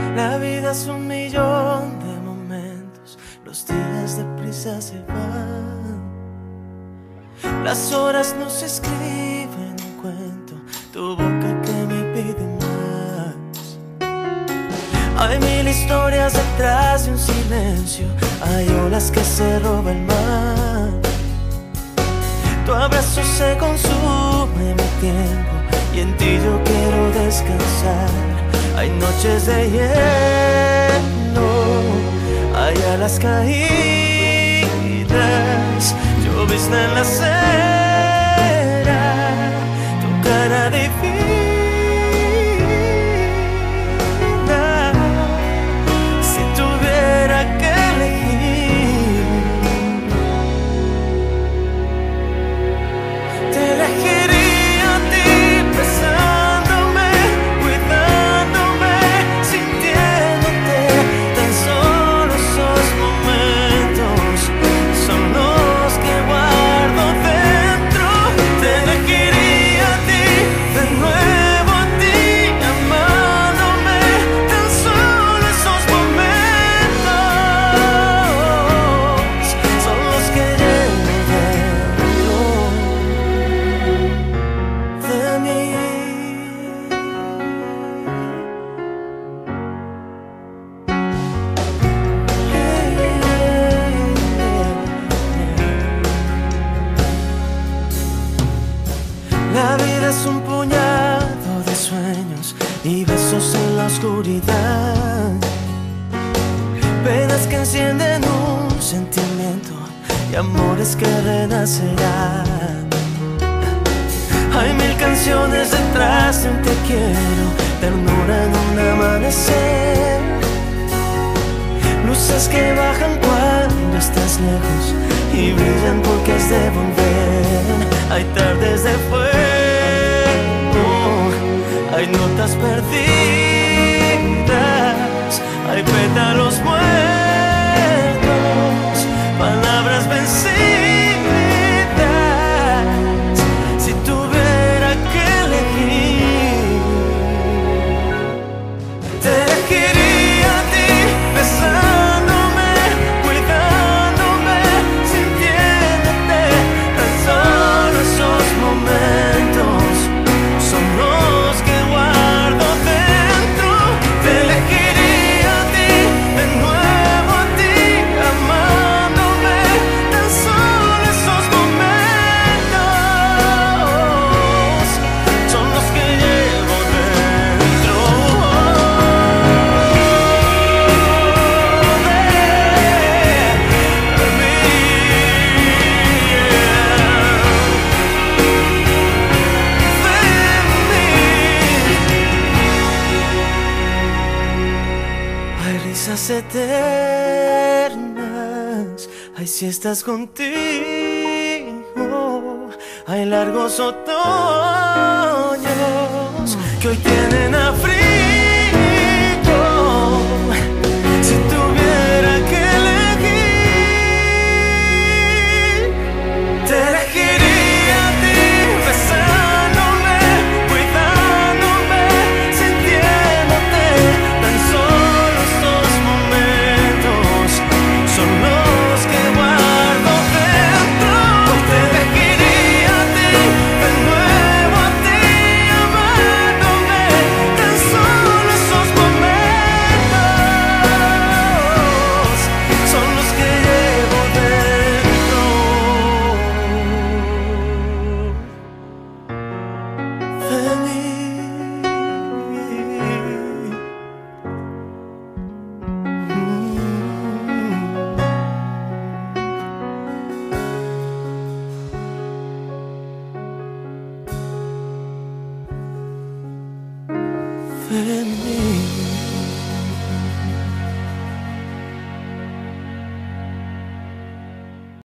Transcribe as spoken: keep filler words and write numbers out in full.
La vida es un millón de momentos, los días deprisa se van. Las horas no se escriben un cuento, tu boca que me pide más. Hay mil historias detrás de un silencio, hay olas que se roba el mar. Tu abrazo se consume mi tiempo y en ti yo quiero descansar. Hay noches de hielo, hay alas caídas, llovizna en la acera, tu cara divina. Si tuviera que elegir, te elegiría a ti, besándome, cuidándome, sintiéndote. Tan solo esos momentos son los que guardo dentro. Te elegiría a ti, de nuevo a ti, amándome. Tan solo esos momentos son los que llevo dentro de mí. La vida es un puñado de sueños y besos en la oscuridad, penas que encienden un sentimiento y amores que renacerán. Hay mil canciones detrás de un te quiero, ternura en un amanecer, luces que bajan cuando estás lejos y brillan porque es de volver. Hay tardes de fuego, hay notas perdidas, hay pétalos muertos, palabras vencidas. Si tuviera que elegir, te elegiría a ti, besándome, cuidándome, sintiéndote. Tan solo esos momentos son los que guardo dentro. Te elegiría a ti, de nuevo a ti, amándome. Tan solo esos momentos son los que llevo dentro de mí. Hay risas eternas, hay siestas contigo, hay largos otoños que hoy tienen a frío. Si tuviera que elegir, te elegiría a ti, besándome, cuidándome, sintiéndote. Tan solo estos momentos son los que guardo dentro. Te elegiría a ti, de nuevo a ti, amándome. Tan solo esos momentos son los que llevo dentro de mí. De mí.